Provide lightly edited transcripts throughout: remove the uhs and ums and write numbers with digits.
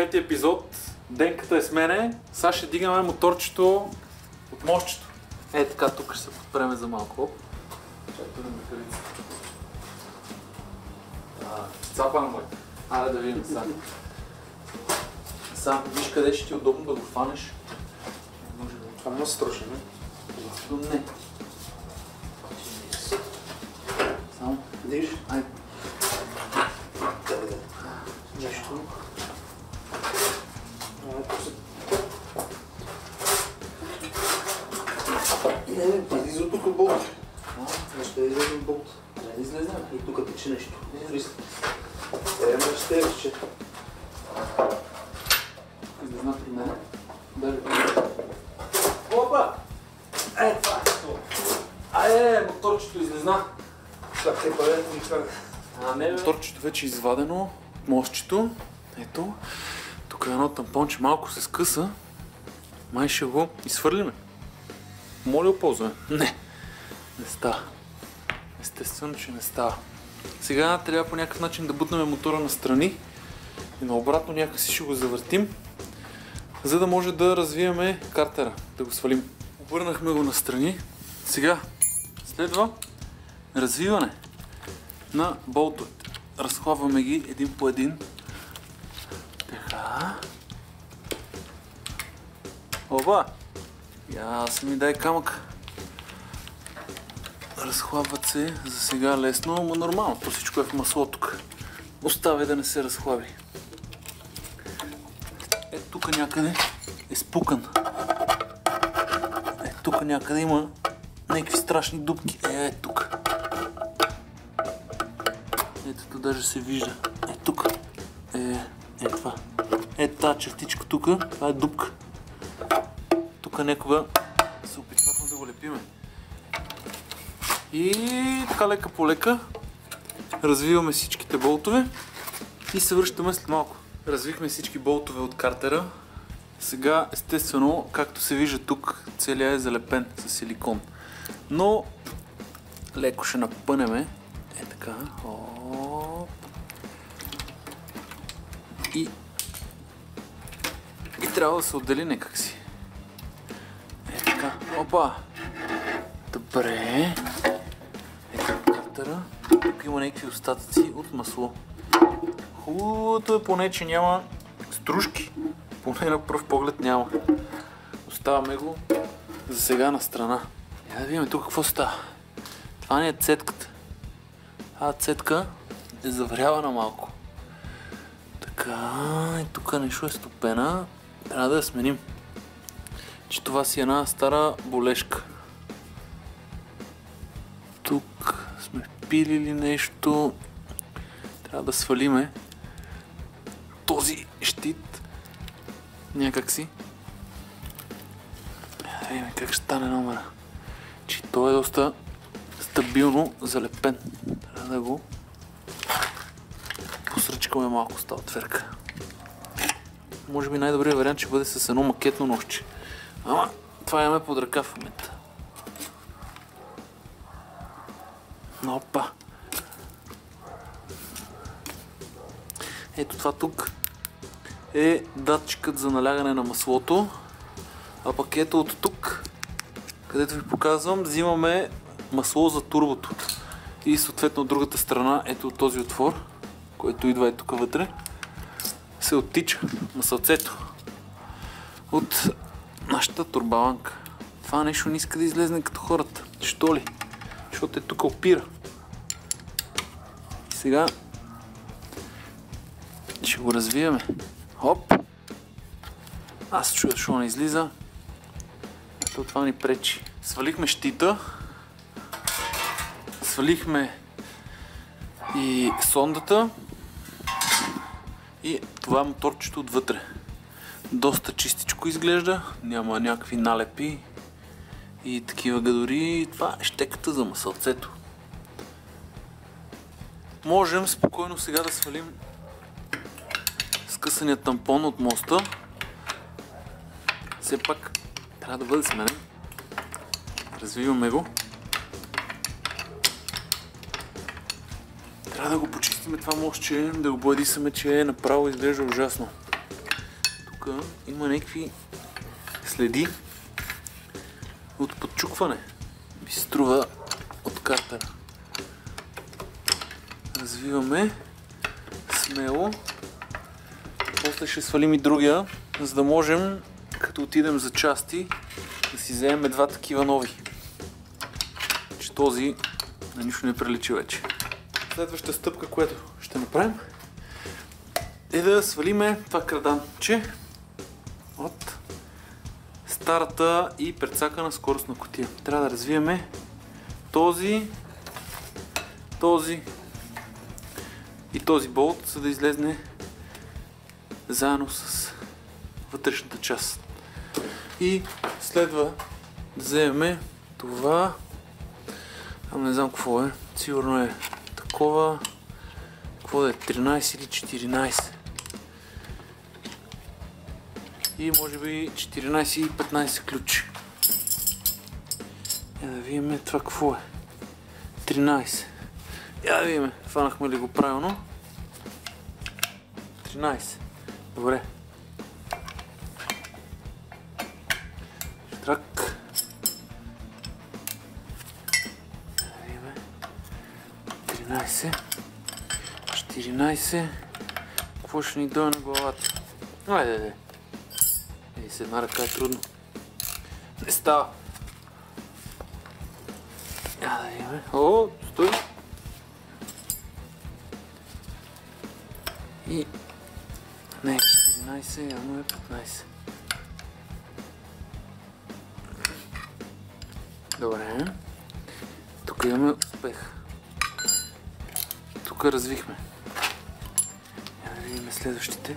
пети епизод. Денката е с мене. Сега ще дигаме моторчето от мостчето. Е, така, тук ще се подпреме за малко. Чакай на мехарицата. Цапа на мой. Аре да видим сега. Сега виж къде ще ти е удобно да го фанеш. Това не е страшно, не? Не. Само видиш? Айде. Нещо. Не, излиза от тук болт. Защо е излезе от болт? Не излезе. И тук тече нещо. Трябва ще тече. Излезна при мен. Даже. Опа! Е, това е това. Айде, моторчето излезна. Так, е паде, не как. Моторчето вече е извадено от мостчето. Ето. Тук е едно тампонче, малко се скъса. Май ще го изхвърлиме. Моля, ползваме. Не става. Естествено, че не става. Сега трябва по някакъв начин да бутнем мотора настрани и наобратно някакси ще го завъртим, за да може да развиеме картера, да го свалим. Обърнахме го настрани. Сега следва развиване на болтовете. Разхлабваме ги един по един. Така. Опа! Ясно ми дай камък. Разхлабват се за сега лесно, но нормално. То всичко е в масло тук. Оставя да не се разхлаби. Е, тук някъде е спукан. Е, тук някъде има някакви страшни дупки. Е, тук. Ето, тук даже се вижда. Е, тук. Е, това. Е, тази чертичка тук. Това е дупка. Тук някога се опитвахме да го лепиме. И така лека по лека развиваме всичките болтове и се връщаме след малко. Развихме всички болтове от картера. Сега, естествено, както се вижда тук, целият е залепен с силикон. Но леко ще напънеме. Е така. Оп. И трябва да се отдели някак си. Е така. Опа! Добре. Ето картера. Тук има някакви остатъци от масло. Хубавото е поне, че няма стружки. Поне на пръв поглед няма. Оставаме го за сега на страна. Я да видим тук какво става. Това не е цетката. Тази цетка е заврявана малко. Така, и тук нещо е стопена. Трябва да я сменим. Че това си една стара болешка. Тук сме пилили нещо. Трябва да свалиме този щит някакси. Видим как ще стане номера. Че той е доста стабилно залепен. Трябва да го посръчкаме малко с тази отверка. Може би най-добрият вариант ще бъде с едно макетно ножче. Ама това имаме под ръка в момента. Опа! Ето това тук е датчикът за налягане на маслото. А пък ето от тук, където ви показвам, взимаме масло за турбото. И съответно от другата страна, ето от този отвор, който идва и тук вътре, се оттича масълцето от нашата турбаланка. Това нещо не иска да излезне като хората. Що ли? Защото е тук опира. И сега ще го развиеме. Хоп! Аз чуя, защо не излиза. Ето това ни пречи. Свалихме щита. Свалихме и сондата. И това е моторчето отвътре. Доста чистичко изглежда. Няма някакви налепи и такива гадори. Това е щеката за масълцето. Можем спокойно сега да свалим скъсания тампон от моста. Все пак трябва да бъде сменен. Развиваме го. Трябва да го почистим това мостче, да го бладисаме, че направо изглежда ужасно. тук има някакви следи от подчукване. Ми се струва от картера. Развиваме смело. После ще свалим и другия, за да можем, като отидем за части, да си вземем два такива нови. Че този на нищо не прилича вече. Следващата стъпка, която ще направим, е да свалиме това краданче от старата и прецакана скоростна кутия. Трябва да развиеме този и този болт, за да излезне заедно с вътрешната част. И следва да вземем това. Не знам какво е. Сигурно е такова. Какво да е? 13 или 14. И може би 14 и 15 ключи. Да видим това какво е. 13. Да видим, фанахме ли го правилно. 13. Добре. Штрак. 13. 14. Какво ще ни дойде на главата? Айде. С една ръка е трудно. Не става. Да видим. О, стой. И... Не, 14, явно е 15. Добре. Тук имаме успех. Тук развихме. Да видим следващите.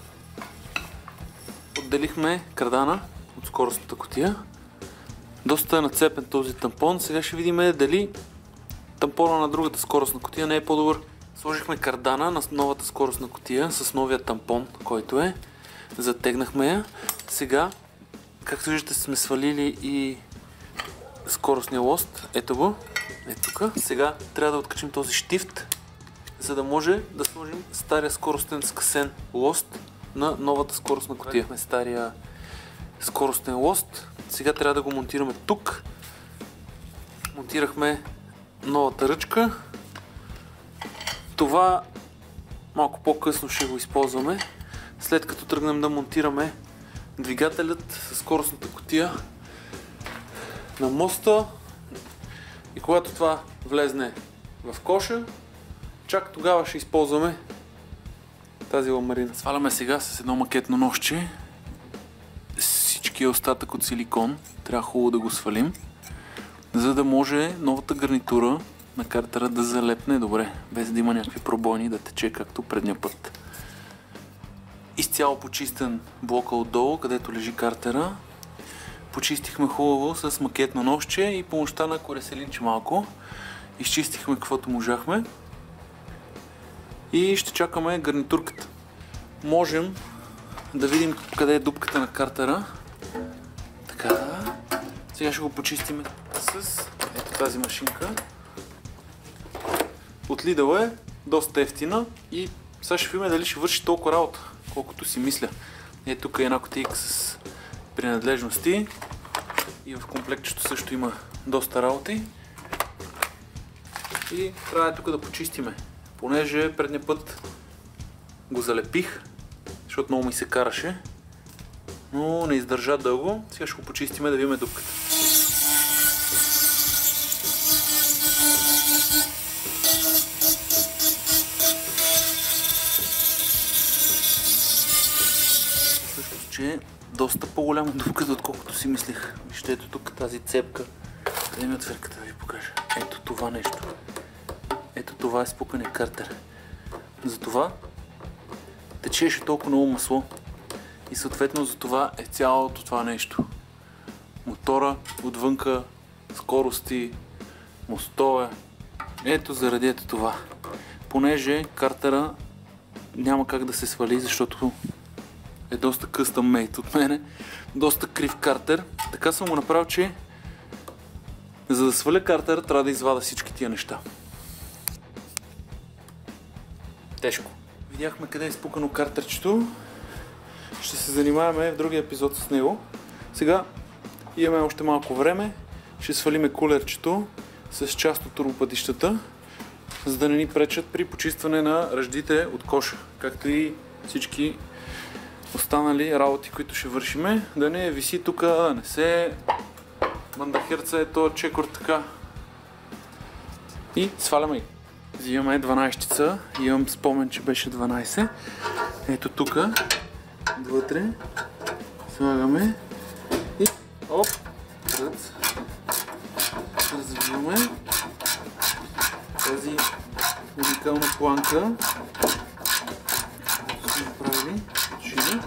Отделихме кардана от скоростната кутия. Доста е нацепен този тампон. Сега ще видим дали тампона на другата скоростна кутия не е по-добър. Сложихме кардана на новата скоростна кутия с новия тампон, който е. Затегнахме я. Сега, както виждате, сме свалили и скоростния лост. Ето го. Ето тук. Сега трябва да откачим този щифт, за да може да сложим стария скоростен скъсен лост на новата скоростна кутия. Стария скоростен лост. Сега трябва да го монтираме тук. Монтирахме новата ръчка. Това малко по-късно ще го използваме, след като тръгнем да монтираме двигателят със скоростната кутия на моста. И когато това влезне в коша, чак тогава ще използваме тази ламарина. Сваляме сега с едно макетно ножче всичкия остатък от силикон. Трябва хубаво да го свалим, за да може новата гарнитура на картера да залепне добре, без да има някакви пробойни, да тече както предния път. Изцяло почистен блока отдолу, където лежи картера. Почистихме хубаво с макетно ножче и помощта на кореселинче малко. Изчистихме каквото можахме. И ще чакаме гарнитурката. Можем да видим къде е дупката на картера. Така. Сега ще го почистим с ето тази машинка. От Lidl е доста ефтина и сега ще видим дали ще върши толкова работа, колкото си мисля. Ето тук е една кутийка с принадлежности и в комплектчето също има доста работи. И трябва тук да почистиме, понеже предния път го залепих, защото много ми се караше, но не издържа дълго. Сега ще го почистиме да видим дупката. Че е доста по-голяма дупката, отколкото си мислех. Вижте, ето тук тази цепка. Къде ми отверката да ви покажа? Ето това нещо. Ето това е спукания картер. Затова течеше толкова много масло. И съответно за това е цялото това нещо. Мотора, отвънка, скорости, мостове. Ето заради ето това. Понеже картера няма как да се свали, защото е доста къстъм мейт от мене. Доста крив картер. Така съм го направил, че за да сваля картера трябва да извада всички тия неща. Тежко. Видяхме къде е изпукано картерчето. ще се занимаваме в другия епизод с него. Сега имаме още малко време. Ще свалиме кулерчето с част от турбопътищата, за да не ни пречат при почистване на ръждите от коша, както и всички останали работи, които ще вършиме. Да не виси тук, да не се мандахерца е този чекор така. И сваляме ги. Взимаме 12-чица. Имам спомен, че беше 12. Ето тук, вътре, слагаме и оп, развиваме тази уникална планка. Сме направили шина.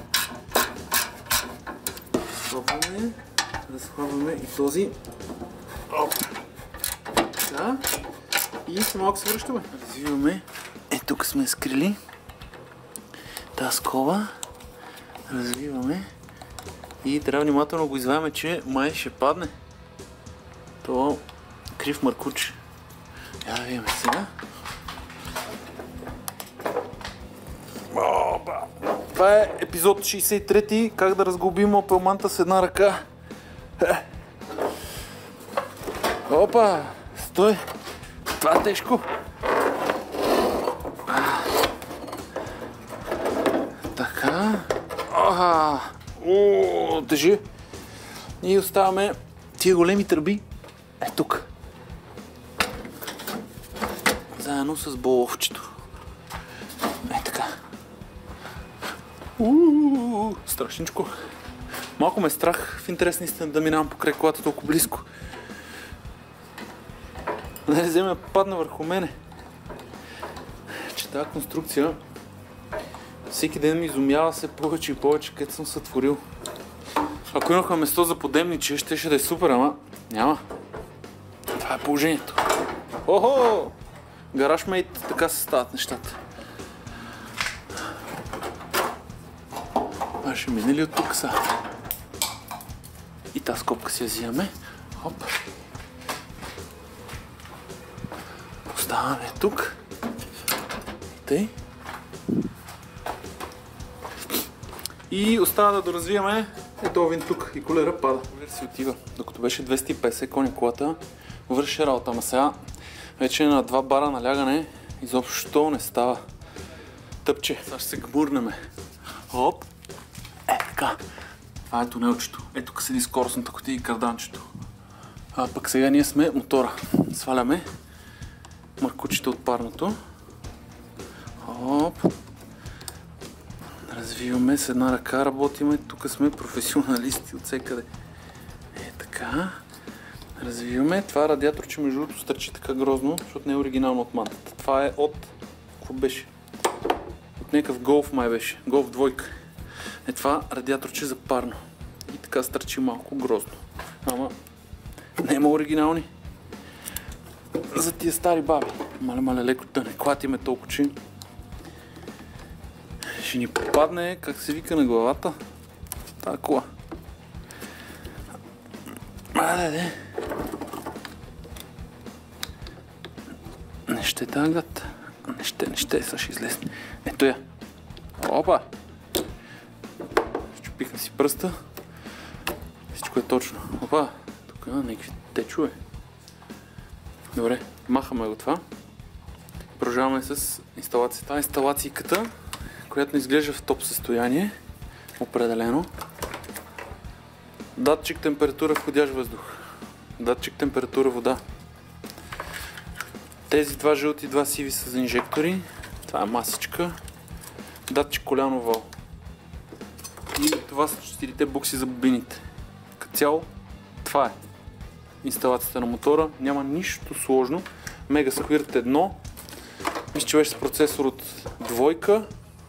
Схлапваме, разхлапваме и този. Оп. Така. И малко се връщаме. Развиваме. Тук сме скрили тази скоба. Развиваме. И трябва внимателно го извадяме, че май ще падне. Това крив маркуч. Я да видим сега. Това е епизод 63. Как да разглобим Opel Manta с една ръка. Опа! Стой! Това е тежко. Така. Тежи. И оставаме тия големи тръби. Тук. Заедно с боловчето. Така. Страшничко. Малко ме страх в интерес на истина да минавам покрай колата толкова близко. Да не вземе падна върху мене. Че тази конструкция всеки ден ми изумява все повече и повече, където съм сътворил. Ако имаха место за подемниче, щеше да е супер, ама няма. Това е положението. Охо! Гаражмейт, така се стават нещата. Това ще мине ли от тук са? И тази скобка си я взимаме. Хоп. Поставяме тук. Тъй. И остава да доразвиваме ето вин тук и колера пада. Колер си отива. Докато беше 250 коня колата, върши работа. Ама сега вече на 2 бара налягане изобщо не става. Тъпче. Сега ще се гмурнеме. Оп. Така. Това е тунелчето. Ето тук седи скоростната кутия и карданчето. А пък сега ние сме мотора. Сваляме маркучите от парното. Оп. Развиваме с една ръка, работиме. Тук сме професионалисти от всекъде. Така. Развиваме. Това радиаторче между другото стърчи така грозно, защото не е оригинално от мантата. Това е от... Какво беше? От някакъв Golf май беше. Golf 2. Това радиаторче за парно. И така стърчи малко грозно. Ама няма оригинални. За тия стари баби. Мале леко да не клатиме толкова, че ще ни попадне, как се вика, на главата. Тая кола. Айде. Не ще тагат. Не ще, сега ще излезне. Ето я. Опа! Щупихме си пръста. Всичко е точно. Опа! Тук някакви течове. Добре, махаме го това. Продължаваме с инсталацията. Това е инсталацийката, която не изглежда в топ състояние. Определено. Датчик температура входящ въздух. Датчик температура вода. Тези два жълти, два сиви са за инжектори. Това е масичка. Датчик коляно вал. И това са 4-те букси за бобините. Като цяло, това е инсталацията на мотора. Няма нищо сложно. Mega Squirt 1. Мисля, че беше с процесор от 2.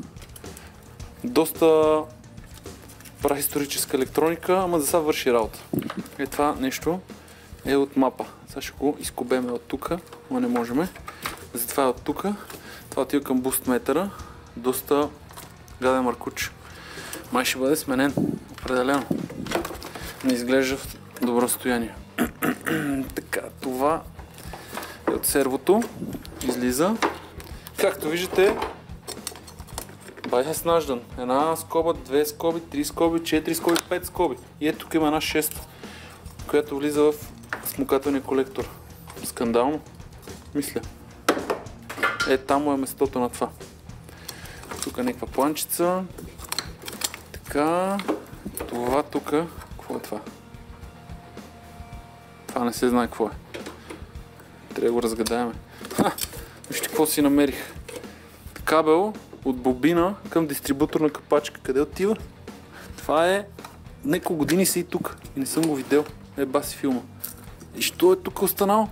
Доста праисторическа електроника, ама за сега върши работа. Това нещо е от мапа. Сега ще го изкубеме от тук, но не можем. Затова е от тук. Това отива към бустметъра. Доста гаден маркуч. Май ще бъде сменен. Определено. Не изглежда в добро състояние. Така, това е от сервото. Излиза. Както виждате, Това е снаждан. Една скоба, 2 скоби, 3 скоби, 4 скоби, 5 скоби. И ето тук има една 6, която влиза в смукателния колектор. Скандално, мисля. Там му е местото на това. Тук е някаква планчица. Така. Това тук. Какво е това? Това не се знае какво е. Трябва да го разгадаем. Вижте какво си намерих. Кабел от бобина към дистрибуторна капачка. Къде отива? Това е... Неколко години си и тук. И не съм го видел. Баси филма. И що е тук останало?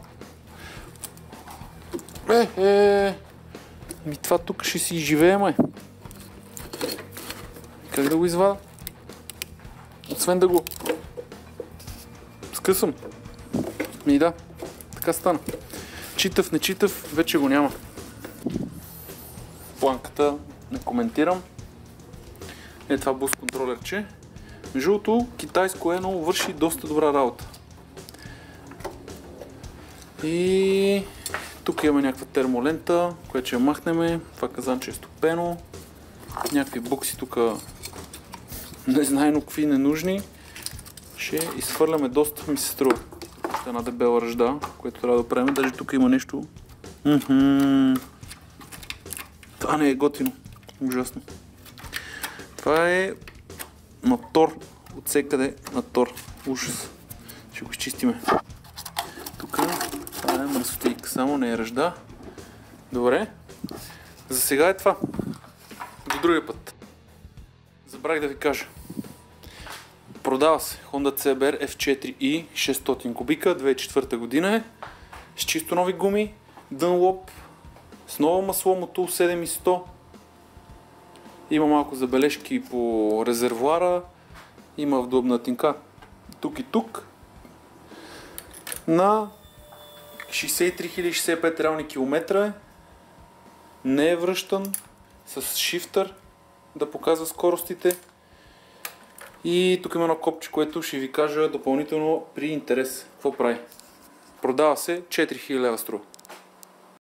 Ми това тук ще си живее, май. Как да го извада? Освен да го скъсам. Ми да, така стана. Читав, не читав, вече го няма. Планката не коментирам. Това бус контролерче. Между другото, китайско но върши доста добра работа. И тук имаме някаква термолента, която ще я махнем. Това казанче е стопено. Някакви букси тук незнайно какви ненужни. Ще изхвърляме доста, ми се струва. Една дебела ръжда, което трябва да правим. Даже тук има нещо. Това не е готино. Ужасно. Това е мотор. Отсекъде на тор. Ужас. Ще го изчистиме. Тук това е мръсотейка. Само не е ръжда. Добре. За сега е това. До другия път. Забравих да ви кажа. Продава се Honda CBR F4i 600 кубика, 2004 година е. С чисто нови гуми. Dunlop. С ново масло Motul 7100. Има малко забележки по резервуара. Има вдлъбнатинка тук и тук. На 63 065 реални километра е. Не е връщан. С шифтър да показва скоростите. И тук има едно копче, което ще ви кажа допълнително при интерес. Какво прави? Продава се 4000 лева струва.